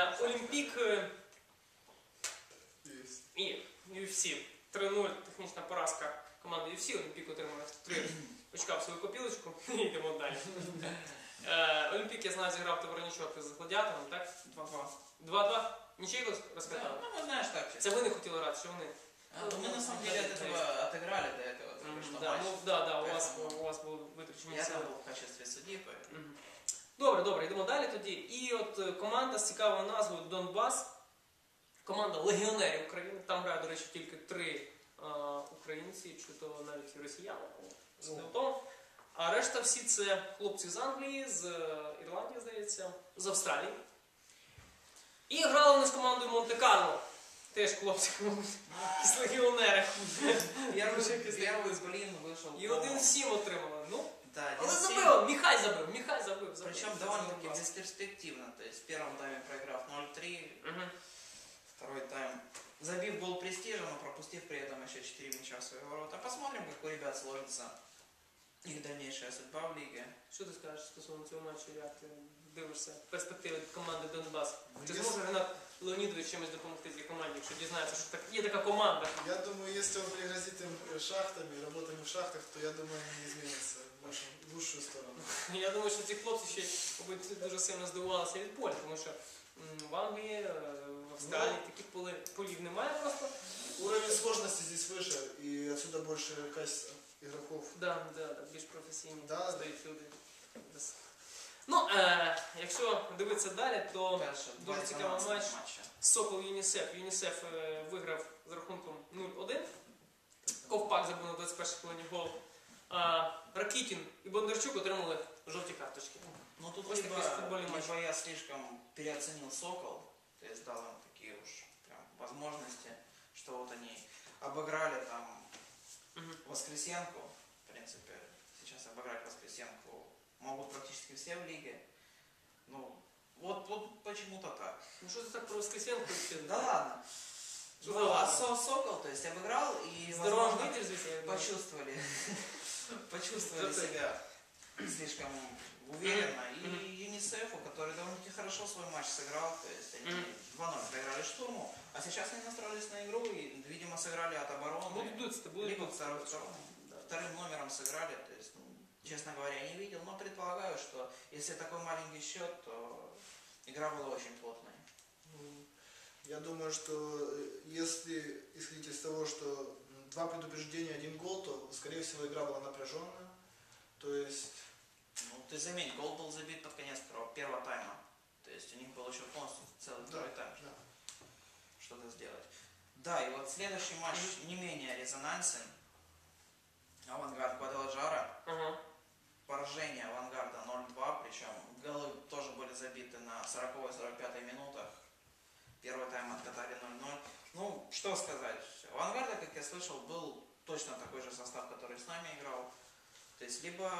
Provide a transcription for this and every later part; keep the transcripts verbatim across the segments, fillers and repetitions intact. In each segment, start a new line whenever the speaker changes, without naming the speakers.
Е, Олімпік і ю еф сі три нуль, технічна поразка команди ю еф сі. Олімпік отримав три очка в свою копілочку. І йдемо далі. Е, Олімпік, я знаю, зіграв товарничок з Гладіатором, так?
два-два.
два-два? Нічого розкатали?
Да, ну, знаешь, так.
Це ви не хотіли грати, що вони?
А, мы на самом деле от этого отыграли до этого.
Mm,
что
да,
матч.
ну, да, да, у вас,
Поэтому
у вас були виключені
я
сили.
там был в качестве судьи, поэтому...
Мгм. Добре, добре, йдемо далі тоді. І от е, команда з цікавою назвою Донбас. Команда легіонерів України. Там грають, до речі, тільки три е, українці, чи то навіть і росіяни. Це не в тому. А решта всі це хлопці з Англії, з е, Ірландії, здається, з Австралії. І грали вони з командою Монте-Карло. Теж хлопці, з легіонери.
Первый, первый блин вышел.
І один-сім отримали. Ну,
Да,
але
один-семь.
забив, Міхай забив, Міхай забив. забив.
Причем довольно-таки бесперспективно. То есть в первом тайме проиграв ноль-три,
Мгм.
второй тайм забив гол престижа, но пропустив при этом еще четыре мяча в свои ворота. Посмотрим, как у ребят сложится их дальнейшая судьба в лиге.
Що ти скажеш стосовно цього матчу, як ти дивишся перспективи команди Донбас? Чи
Если-
зможе Ренат Леонідович чимось допомогти цій команді, якщо дізнається, що так, є така команда?
Я думаю, если он пригрозит им э, шахтами, работами в шахтах, то я думаю, они не изменятся в нашу в лучшую сторону.
Я думаю, що ці хлопці ще, мабуть, дуже сильно здивувалися від поля, тому що м, в Англії, е, в Австралії таких поли, полів немає просто.
Уровень сложности здесь выше, и отсюда больше качества игроков.
Да, да, да, більш професійні
Да.
стають люди. Без- Ну, е, якщо дивитися далі, то
Дальше,
дуже
два
цікавий матч.
дванадцятых матча.
Сокол ЮНІСЕФ. ЮНІСЕФ е, виграв з рахунком нуль-один. Ковпак забив на двадцять першій хвилині гол. А, Ракітін і Бондарчук отримали жовті карточки.
Ну тут
Ось
либо,
такой футбольный матч.
либо я слишком переоценил Сокол, то есть дал им такие уж прям возможности, что вот они обыграли там
Мгм.
Воскресенку, в принципе, сейчас обыграть Воскресенку могут практически все в лиге. Ну, вот, вот почему-то так.
Ну що це так про Воскресенко?
Да ладно.
Что
Ну,
за
а
ладно?
Со- Сокол, то есть обыграл и,
Здорово
возможно,
выйдешь здесь, я думаю.
почувствовали, почувствовали
Зато-
себя слишком уверенно.
Мгм.
И ЮНИСЕФу, который довольно-таки хорошо свой матч сыграл, то есть они
Мгм.
два ноль проиграли Штурму, а сейчас они настроились на игру и, видимо, сыграли от обороны.
Будуть дуться, будуть
Либо
дуться.
второй, вторым, вторым номером сыграли, то есть, ну, честно говоря, не видел, но предполагаю, что если такой маленький счет, то игра была очень плотной.
М, Я думаю, что э, если исходить из того, что м, два предупреждения, один гол, то, скорее всего, игра была напряженная. То есть,
Ну, ты заметь, гол был забит под конец второго, первого тайма. То есть у них был еще полностью целый второй
да,
тайм,
да.
что-то сделать. Да, и вот следующий матч не менее резонансен. Авангард Гвадаладжара.
Ага.
Поражение Авангарда ноль-два, причем голы тоже были забиты на сороковой сорок пятой минутах. Первый тайм откатали ноль-ноль. Ну, что сказать. У Авангарда, как я слышал, был точно такой же состав, который с нами играл. То есть, либо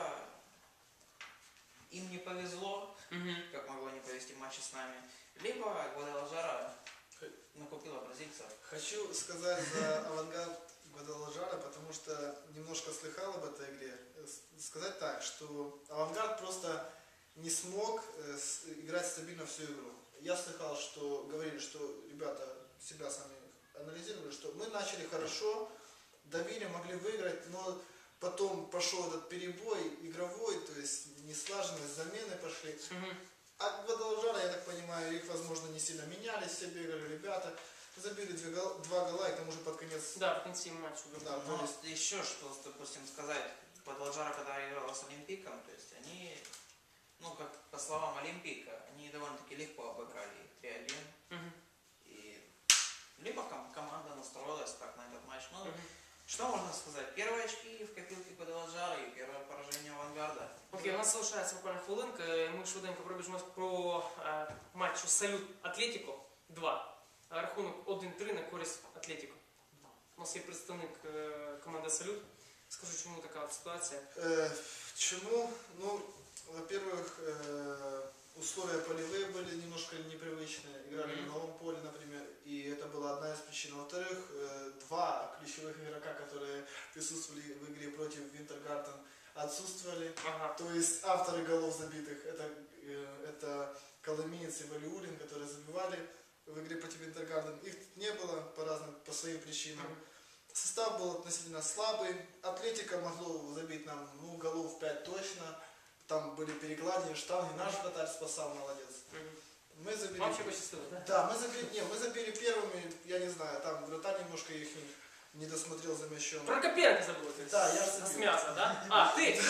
им не повезло,
Мгм.
как могло не повезти в матче с нами, либо Гвадаладжара накупила бразильцев.
Хочу сказать за авангард Гвадаладжара, потому что немножко слыхал об этой игре. Э, с- Сказать так, что авангард просто не смог э, с- играть стабильно всю игру. Я слыхал, что говорили, что ребята себя сами анализировали, что мы начали хорошо, давили, могли выиграть, но потом пошел этот перебой игровой, то есть неслаженность, замены пошли.
Мгм.
А Гвадаладжара, я так понимаю, их, возможно, не сильно менялись, все бегали ребята. Забили две гол- два гола, и к тому же под конец...
Да, в кінці матчу.
Да, то
Но
есть,
еще что, допустим, сказать, Гвадаладжара, когда играла с Олимпиком, то есть они, ну, как по словам Олимпика, они довольно-таки легко обыграли их три-один.
Мгм.
И либо ком- команда настроилась так на этот матч. Ну,
Мгм.
что можно сказать? Первые очки в копилке Гвадаладжара и первое поражение Авангарда.
Окей, у нас залишається буквально хвилинка. Ми швиденько пробіжимось про е, матч Салют Атлетіко два. Рахунок один-три на користь Атлетіко. У нас є представник е, команди Салют. Скажу, чому така от ситуація.
э, чему? Ну, во-первых, э, условия полевые были немножко непривычные. Играли
Мгм.
на новом поле, например, и это была одна из причин. Во-вторых, э, два ключевых игрока, которые присутствовали в игре против Винтергартен, отсутствовали.
Ага.
То есть авторы голов забитых, это, э, это Коломиец и Валиулин, которые забивали в игре против Интергарден. Их не было по разным, по своим причинам. Состав был относительно слабый. Атлетика могло забить нам, ну, голов пять точно. Там были перекладины, штанги. Наш вратарь спасал, молодец. Мы забили...
Вам вообще посчастливо, да?
Да, мы забили, не, мы забили первыми, я не знаю, там вратарь немножко их не досмотрел за мячом.
Прокопенко забыл. ты
Да, я
с,
забил.
с мяса, да? А, ты!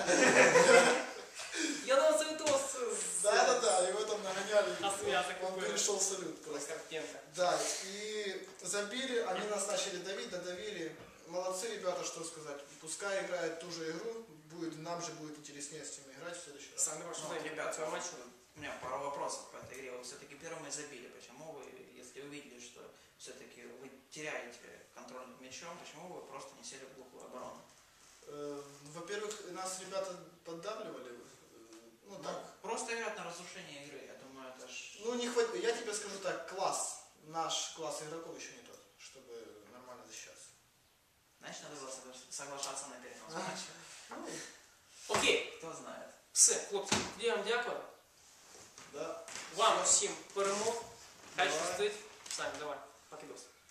Я думал, это то с...
Да, да, да, его там нагоняли.
А с мяса
Он
какое?
перешел салют просто.
Прокопенко.
Да, и забили, они нас начали давить, додавили. Молодцы ребята, что сказать. Пускай играют ту же игру, будет, нам же будет интереснее с ними играть в следующий раз.
Сами ваши
Ну,
знаете,
ребят,
по матчу.
у меня пару вопросов по этой игре. Вот все-таки первыми забили. Почему вы, если увидели, что все-таки вы теряете контроль над мячом, почему вы просто не сели в глухую оборону?
Э, Во-первых, нас ребята поддавливали. э, Ну
Ну,
так.
просто играть на разрушение игры. Я думаю, это ж...
Ну не хватит. Я тебе скажу так, класс. Наш класс игроков еще не тот, чтобы нормально защищаться.
Значит, надо было согла- соглашаться на перенос матча.
Ну,
Окей,
Кто знает.
все, хлопці, я вам дякую.
да.
Вам всім перемог. Хай
Давай.
щастить. Самі, давай, покидос.